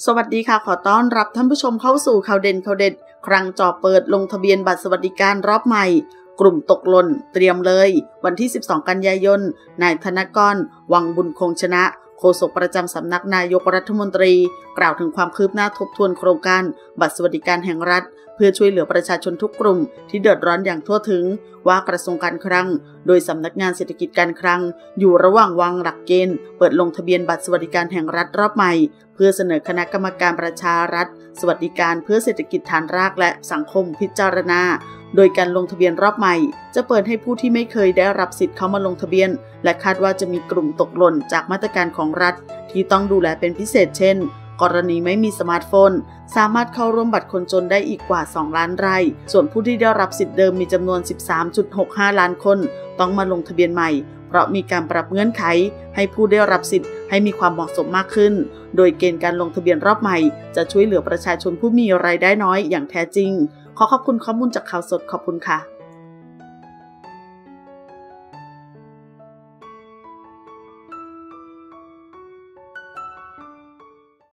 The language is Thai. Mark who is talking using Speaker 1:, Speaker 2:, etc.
Speaker 1: สวัสดีค่ะขอต้อนรับท่านผู้ชมเข้าสู่ข่าวเด่นข่าวเด็ดครั้งจ่อเปิดลงทะเบียนบัตรสวัสดิการรอบใหม่กลุ่มตกหล่นเตรียมเลยวันที่12กันยายนนายธนกรวังบุญคงชนะโฆษกประจำสำนักนายกรัฐมนตรีกล่าวถึงความคืบหน้าทบทวนโครงการบัตรสวัสดิการแห่งรัฐเพื่อช่วยเหลือประชาชนทุกกลุ่มที่เดือดร้อนอย่างทั่วถึงว่ากระทรวงการคลังโดยสำนักงานเศรษฐกิจการคลังอยู่ระหว่างวางหลักเกณฑ์เปิดลงทะเบียนบัตรสวัสดิการแห่งรัฐรอบใหม่เพื่อเสนอคณะกรรมการประชารัฐสวัสดิการเพื่อเศรษฐกิจฐานรากและสังคมพิจารณาโดยการลงทะเบียนรอบใหม่จะเปิดให้ผู้ที่ไม่เคยได้รับสิทธิ์เข้ามาลงทะเบียนและคาดว่าจะมีกลุ่มตกหล่นจากมาตรการของรัฐที่ต้องดูแลเป็นพิเศษเช่นกรณีไม่มีสมาร์ทโฟนสามารถเข้าร่วมบัตรคนจนได้อีกกว่า2ล้านรายส่วนผู้ที่ได้รับสิทธิ์เดิมมีจำนวน 13.65 ล้านคนต้องมาลงทะเบียนใหม่เพราะมีการปรับเงื่อนไขให้ผู้ได้รับสิทธิ์ให้มีความเหมาะสมมากขึ้นโดยเกณฑ์การลงทะเบียนรอบใหม่จะช่วยเหลือประชาชนผู้มีรายได้น้อยอย่างแท้จริงขอขอบคุณข้อมูลจากข่าวสดขอบคุณค่ะ